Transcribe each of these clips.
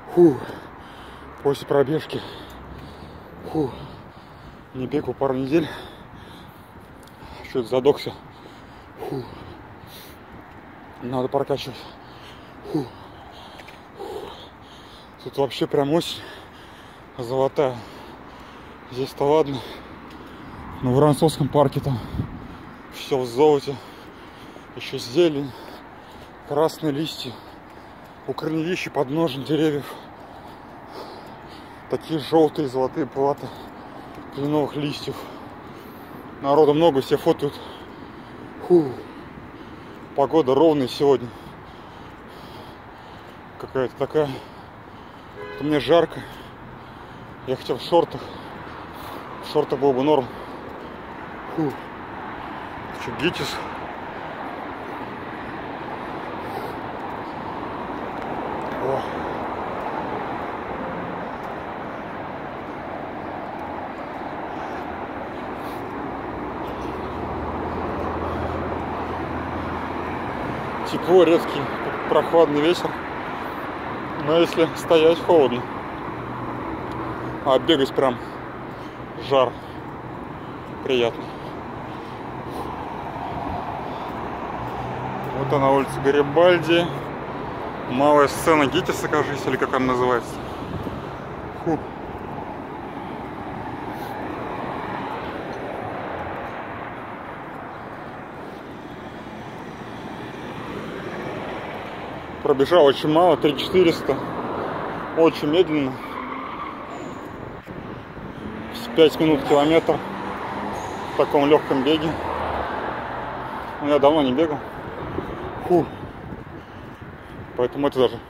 Фу. После пробежки. Фу. Не бегал пару недель. Что-то задохся. Фу. Надо прокачивать. Фу. Тут вообще прям осень золотая. Здесь-то ладно. Но в Воронцовском парке там все в золоте. Еще зелень, красные листья, у корневища подножин деревьев. Такие желтые, золотые платы кленовых листьев. Народу много, все фотают. Фу. Погода ровная сегодня. Какая-то такая. Вот мне жарко. Я хотел в шортах. В шортах было бы норм. Фу. Что, ГИТИС. О. Тепло, резкий, прохладный ветер. Но если стоять, холодно. А бегать прям жар. Приятно. Вот она, улица Гарибальди. Малая сцена ГИТИСа, кажется, или как она называется. Фу. Пробежал очень мало, 3400. Очень медленно. 5 минут километр в таком легком беге. Но я давно не бегал. Фу. Поэтому это даже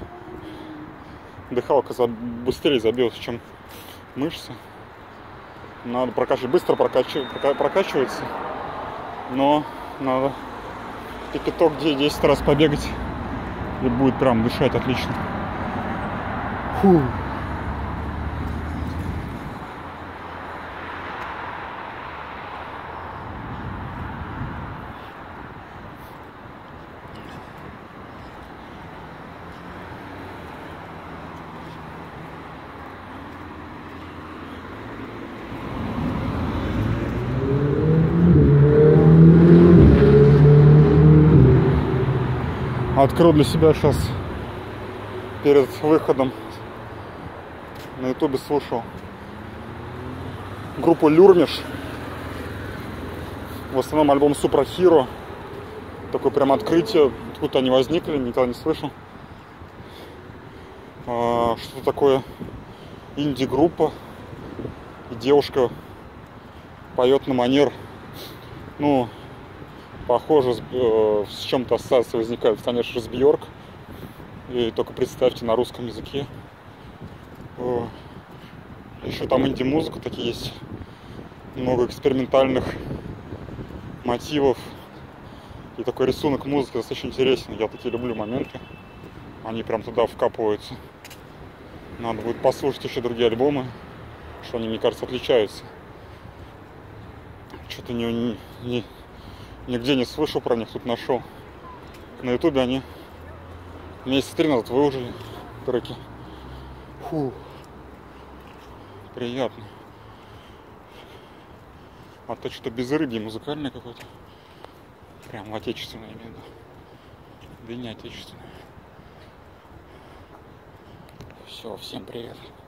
дыхалка быстрее забилась, чем мышцы. Надо прокачивать. Быстро прокачивается. Но надо пяток 10 раз побегать. И будет прям дышать отлично. Фу. Открыл для себя сейчас перед выходом на ютубе, слушал группу Люрмиш. В основном альбом Супра Хиро. Такое прям открытие. Откуда они возникли, никогда не слышал. Что такое инди-группа. И девушка поет на манер, ну, похоже, с чем-то ассоциации возникает, конечно, с Бьорк. И только представьте на русском языке. Еще там инди-музыка такие есть. Много экспериментальных мотивов. И такой рисунок музыки достаточно интересный. Я такие люблю моменты. Они прям туда вкапываются. Надо будет послушать еще другие альбомы, что они, мне кажется, отличаются. Что-то нигде не слышал про них, тут нашел. На ютубе они месяца 3 назад выложили треки. Фу. Приятно. А то что-то безрыбье музыкальное какое-то. Прям отечественное, я имею в виду. Да и не отечественное. Все, всем привет.